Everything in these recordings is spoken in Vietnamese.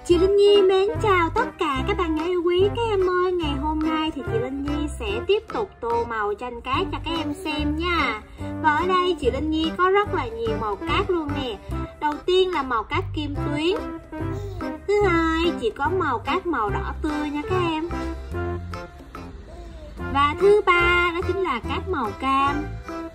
Chị Linh Nhi mến chào tất cả các bạn nhỏ yêu quý. Các em ơi, ngày hôm nay thì chị Linh Nhi sẽ tiếp tục tô màu tranh cát cho các em xem nha. Và ở đây chị Linh Nhi có rất là nhiều màu cát luôn nè. Đầu tiên là màu cát kim tuyến. Thứ hai chị có màu cát màu đỏ tươi nha các em. Và thứ ba đó chính là cát màu cam.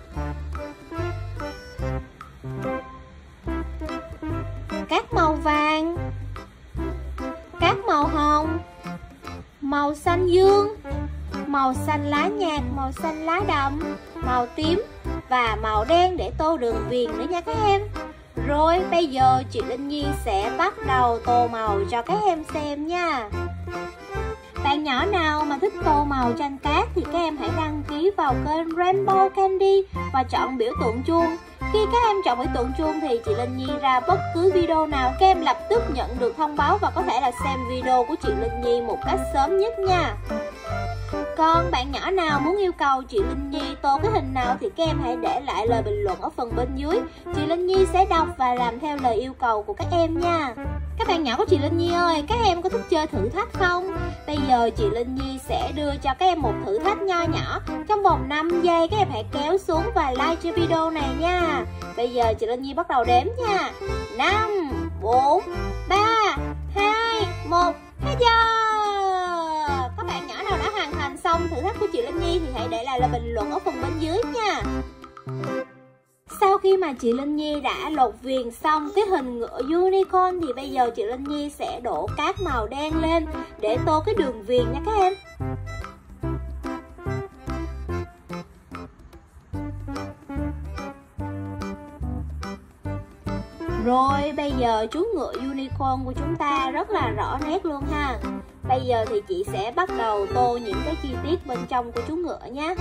Cát màu vàng, cát màu hồng, màu xanh dương, màu xanh lá nhạt, màu xanh lá đậm, màu tím và màu đen để tô đường viền nữa nha các em. Rồi bây giờ chị Linh Nhi sẽ bắt đầu tô màu cho các em xem nha. Bạn nhỏ nào mà thích tô màu tranh cát thì các em hãy đăng ký vào kênh Rainbow Candy và chọn biểu tượng chuông. Khi các em chọn biểu tượng chuông thì chị Linh Nhi ra bất cứ video nào, các em lập tức nhận được thông báo và có thể là xem video của chị Linh Nhi một cách sớm nhất nha. Còn bạn nhỏ nào muốn yêu cầu chị Linh Nhi tô cái hình nào thì các em hãy để lại lời bình luận ở phần bên dưới. Chị Linh Nhi sẽ đọc và làm theo lời yêu cầu của các em nha. Các bạn nhỏ của chị Linh Nhi ơi, các em có thích chơi thử thách không? Bây giờ chị Linh Nhi sẽ đưa cho các em một thử thách nho nhỏ. Trong vòng 5 giây các em hãy kéo xuống và like cho video này nha. Bây giờ chị Linh Nhi bắt đầu đếm nha. 5, 4, 3, 2, 1, hết giờ. Các bạn nhỏ nào đã hoàn thành xong thử thách của chị Linh Nhi thì hãy để lại là bình luận ở phần bên dưới nha. Sau khi mà chị Linh Nhi đã lột viền xong cái hình ngựa unicorn thì bây giờ chị Linh Nhi sẽ đổ cát màu đen lên để tô cái đường viền nha các em. Rồi bây giờ chú ngựa unicorn của chúng ta rất là rõ nét luôn ha. Bây giờ thì chị sẽ bắt đầu tô những cái chi tiết bên trong của chú ngựa nhé.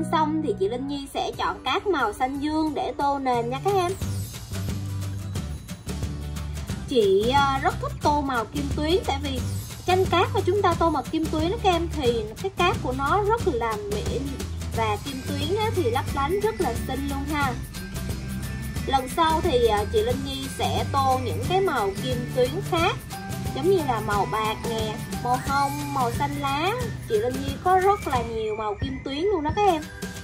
xong thì chị Linh Nhi sẽ chọn cát màu xanh dương để tô nền nha các em. Chị rất thích tô màu kim tuyến, tại vì tranh cát mà chúng ta tô màu kim tuyến đó các em, thì cái cát của nó rất là mịn và kim tuyến thì lấp lánh rất là xinh luôn ha. Lần sau thì chị Linh Nhi sẽ tô những cái màu kim tuyến khác, giống như là màu bạc nè, màu hồng, màu xanh lá. Chị Linh Nhi có rất là nhiều màu kim tuyến luôn đó các em.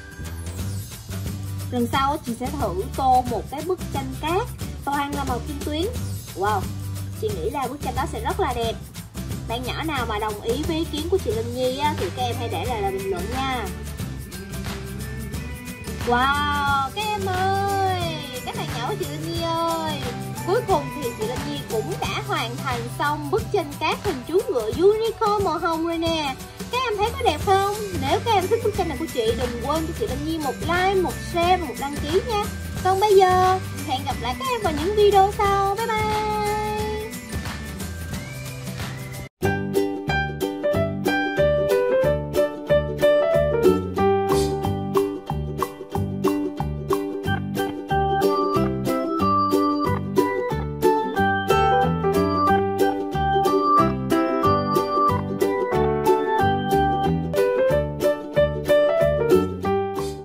Lần sau chị sẽ thử tô một cái bức tranh cát toàn là màu kim tuyến. Wow, chị nghĩ là bức tranh đó sẽ rất là đẹp. Bạn nhỏ nào mà đồng ý với ý kiến của chị Linh Nhi thì các em hãy để lại bình luận nha. Wow, các em ơi, các bạn nhỏ của chị Linh Nhi ơi, cuối cùng thì chị Linh Nhi cũng đã hoàn thành xong bức tranh cát hình chú ngựa unicorn màu hồng rồi nè. Các em thấy có đẹp không? Nếu các em thích bức tranh này của chị, đừng quên cho chị Linh Nhi một like, một share và một đăng ký nha. Còn bây giờ, hẹn gặp lại các em vào những video sau. Bye bye.